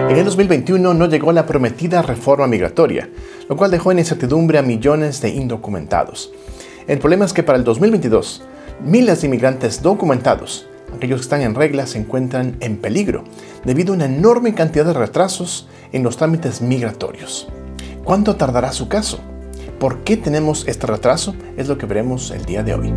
En el 2021 no llegó la prometida reforma migratoria, lo cual dejó en incertidumbre a millones de indocumentados. El problema es que para el 2022, miles de inmigrantes documentados, aquellos que están en regla, se encuentran en peligro debido a una enorme cantidad de retrasos en los trámites migratorios. ¿Cuánto tardará su caso? ¿Por qué tenemos este retraso? Es lo que veremos el día de hoy.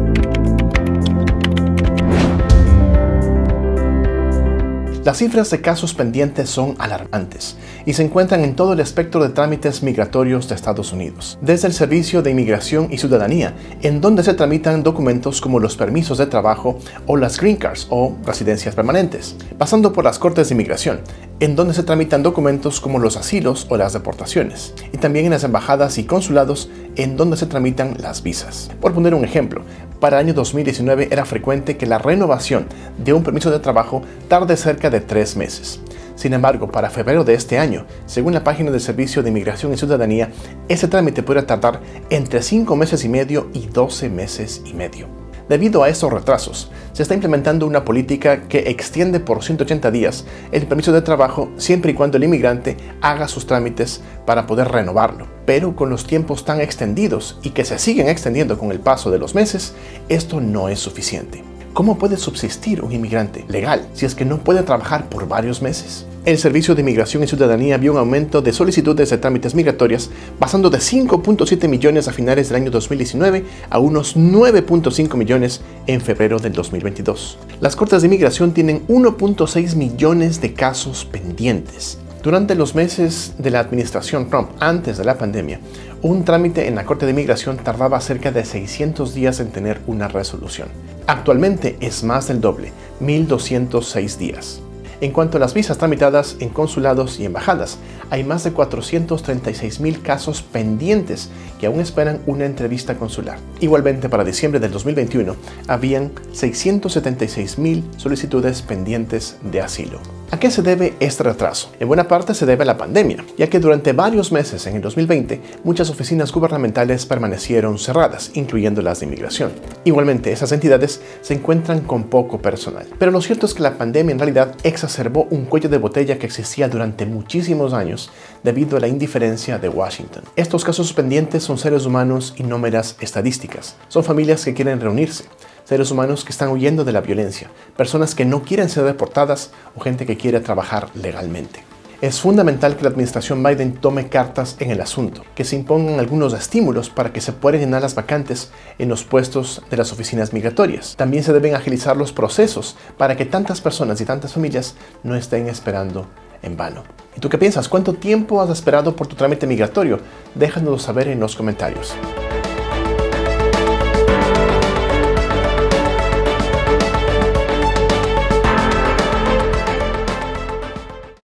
Las cifras de casos pendientes son alarmantes y se encuentran en todo el espectro de trámites migratorios de Estados Unidos. Desde el Servicio de Inmigración y Ciudadanía, en donde se tramitan documentos como los permisos de trabajo o las green cards o residencias permanentes, pasando por las Cortes de Inmigración, en donde se tramitan documentos como los asilos o las deportaciones, y también en las embajadas y consulados, en donde se tramitan las visas. Por poner un ejemplo, para el año 2019 era frecuente que la renovación de un permiso de trabajo tarde cerca de 3 meses. Sin embargo, para febrero de este año, según la página del Servicio de Inmigración y Ciudadanía, ese trámite podría tardar entre 5 meses y medio y 12 meses y medio. Debido a estos retrasos, se está implementando una política que extiende por 180 días el permiso de trabajo siempre y cuando el inmigrante haga sus trámites para poder renovarlo. Pero con los tiempos tan extendidos y que se siguen extendiendo con el paso de los meses, esto no es suficiente. ¿Cómo puede subsistir un inmigrante legal si es que no puede trabajar por varios meses? El Servicio de Inmigración y Ciudadanía vio un aumento de solicitudes de trámites migratorias pasando de 5.7 millones a finales del año 2019 a unos 9.5 millones en febrero del 2022. Las Cortes de Inmigración tienen 1.6 millones de casos pendientes. Durante los meses de la administración Trump, antes de la pandemia, un trámite en la Corte de Inmigración tardaba cerca de 600 días en tener una resolución. Actualmente es más del doble, 1.206 días. En cuanto a las visas tramitadas en consulados y embajadas, hay más de 436,000 casos pendientes que aún esperan una entrevista consular. Igualmente, para diciembre del 2021, habían 676,000 solicitudes pendientes de asilo. ¿A qué se debe este retraso? En buena parte se debe a la pandemia, ya que durante varios meses en el 2020, muchas oficinas gubernamentales permanecieron cerradas, incluyendo las de inmigración. Igualmente, esas entidades se encuentran con poco personal. Pero lo cierto es que la pandemia en realidad exacerbó un cuello de botella que existía durante muchísimos años debido a la indiferencia de Washington. Estos casos pendientes son seres humanos y no meras estadísticas. Son familias que quieren reunirse, seres humanos que están huyendo de la violencia, personas que no quieren ser deportadas o gente que quiere trabajar legalmente. Es fundamental que la administración Biden tome cartas en el asunto, que se impongan algunos estímulos para que se puedan llenar las vacantes en los puestos de las oficinas migratorias. También se deben agilizar los procesos para que tantas personas y tantas familias no estén esperando en vano. ¿Y tú qué piensas? ¿Cuánto tiempo has esperado por tu trámite migratorio? Déjanoslo saber en los comentarios.